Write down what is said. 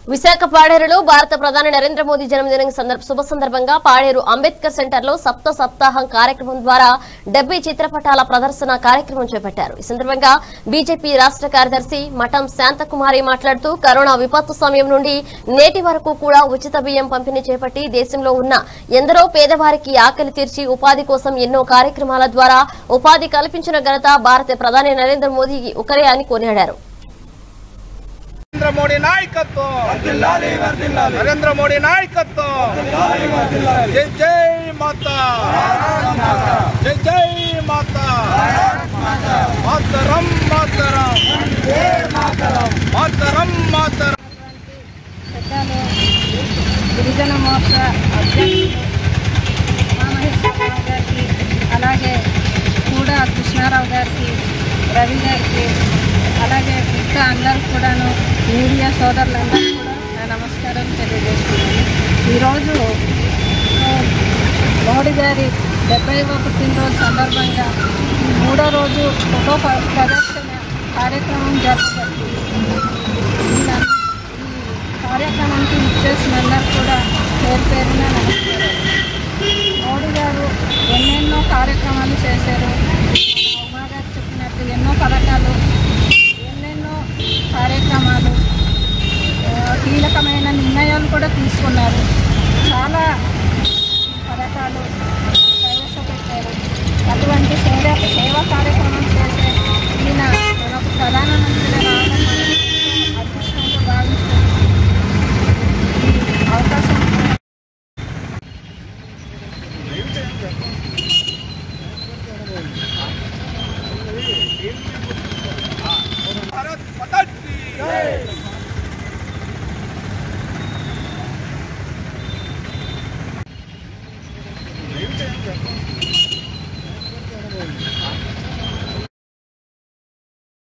విశాఖ పాడేరులో భారత ప్రధాని నరేంద్ర మోదీ జన్మదినం శుభ సందర్భంగా పాడేరు అంబేద్కర్ సెంటర్ లో సప్తాహం కార్యక్రమం ద్వారా 70 చిత్రపటాల ప్రదర్శన కార్యక్రమం చేపట్టారు. ఈ సందర్భంగా బీజేపీ రాష్ట్ర కార్యదర్శి మఠం శాంతకుమారి మాట్లాడుతూ కరోనా విపత్తు సమయం నుండి నేటి వరకు కూడా ఉచిత బియ్యం పంపిణీ చేపట్టి దేశంలో ఉన్న ఎందరో పేదవారికి ఆకలి తీర్చి ఉపాధి కోసం ఎన్నో కార్యక్రమాల ద్వారా ఉపాధి కల్పించిన ఘనత భారత ప్రధాని నరేంద్ర మోదీ ఒకరే అని కొనియాడారు. नरेंद्र मोदी नायकत्व नरेंद्र मोदी नायकत्व जय जय माता जय जय माता मातरम मातरम मातरम मातरम గిరిజన మోర్చ అధ్యక్షుడు గారికి అలాగే కూడా కృష్ణారావు గారికి రవి గారికి అలాగే మిగతా అందరికి కూడాను మీడియా సోదరులందరికీ కూడా నా నమస్కారం తెలియజేస్తున్నాను. ఈరోజు మోడీ గారి 70వ పుట్టినరోజు సందర్భంగా మూడో రోజు ఫోటో ప్రదర్శన కార్యక్రమం జరుగుతుంది. ఈ కార్యక్రమానికి ఇచ్చేసిన అందరూ కూడా పేరు పేరున నమస్కారం. మోడీ గారు ఎన్నెన్నో కార్యక్రమాలు చేశారు. ఉమా గారు చెప్పినట్టు ఎన్నో పథకాలు కార్యక్రమాలు కీలకమైన నిర్ణయాలు కూడా తీసుకున్నారు. చాలా పథకాలు ప్రవేశపెట్టారు. అటువంటి సేవా కార్యక్రమం చేసే ఈయన మనకు ప్రధానమంత్రిగా రావడం